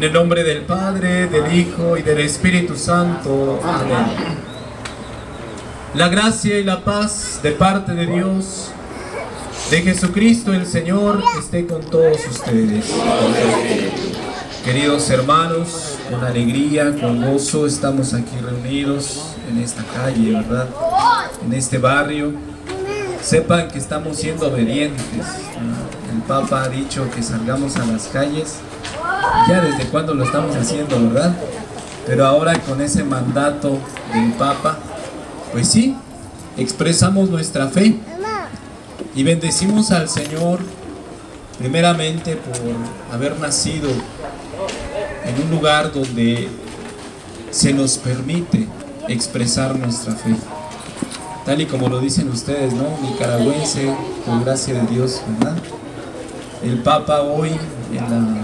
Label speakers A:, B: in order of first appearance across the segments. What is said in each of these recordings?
A: el nombre del Padre, del Hijo y del Espíritu Santo. Amén. La gracia y la paz de parte de Dios, de Jesucristo el Señor, esté con todos ustedes. Queridos hermanos, con alegría, con gozo, estamos aquí reunidos en esta calle, ¿verdad? En este barrio. Sepan que estamos siendo obedientes. El Papa ha dicho que salgamos a las calles. Ya desde cuándo lo estamos haciendo, ¿verdad? Pero ahora con ese mandato del Papa, pues sí, expresamos nuestra fe y bendecimos al Señor primeramente por haber nacido en un lugar donde se nos permite expresar nuestra fe, tal y como lo dicen ustedes, ¿no? Nicaragüense, por gracia de Dios, ¿verdad? El Papa hoy en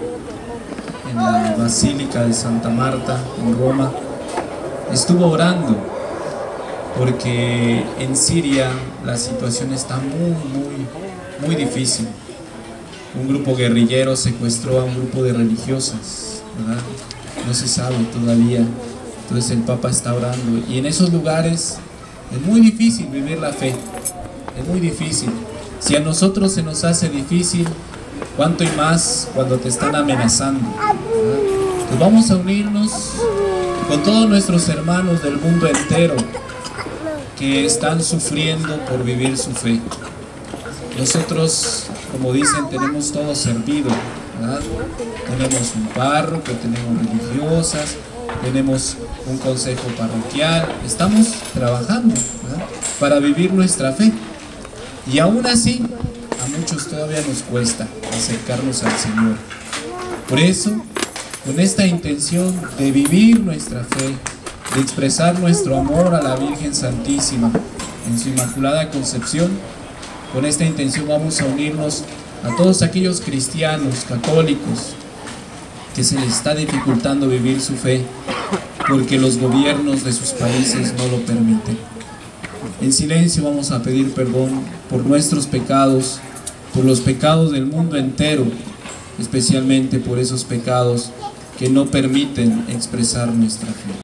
A: la Basílica de Santa Marta en Roma estuvo orando porque en Siria la situación está muy difícil. Un grupo guerrillero secuestró a un grupo de religiosas, ¿verdad? No se sabe todavía. Entonces el Papa está orando, y en esos lugares es muy difícil vivir la fe, es muy difícil. Si a nosotros se nos hace difícil, cuánto y más cuando te están amenazando, ¿verdad? Pues vamos a unirnos con todos nuestros hermanos del mundo entero que están sufriendo por vivir su fe. Nosotros, como dicen, tenemos todo servido, ¿verdad? Tenemos un párroco, tenemos religiosas, tenemos un consejo parroquial, estamos trabajando, ¿verdad?, para vivir nuestra fe. Y aún así, a muchos todavía nos cuesta acercarnos al Señor. Por eso, con esta intención de vivir nuestra fe, de expresar nuestro amor a la Virgen Santísima en su Inmaculada Concepción, con esta intención vamos a unirnos a todos aquellos cristianos, católicos, que se les está dificultando vivir su fe porque los gobiernos de sus países no lo permiten. En silencio vamos a pedir perdón por nuestros pecados, por los pecados del mundo entero, especialmente por esos pecados que no permiten expresar nuestra fe.